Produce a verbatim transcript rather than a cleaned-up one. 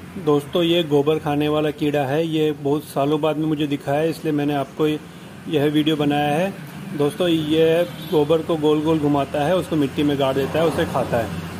दोस्तों ये गोबर खाने वाला कीड़ा है। ये बहुत सालों बाद में मुझे दिखा है, इसलिए मैंने आपको यह वीडियो बनाया है। दोस्तों ये गोबर को गोल गोल घुमाता है, उसको मिट्टी में गाड़ देता है, उसे खाता है।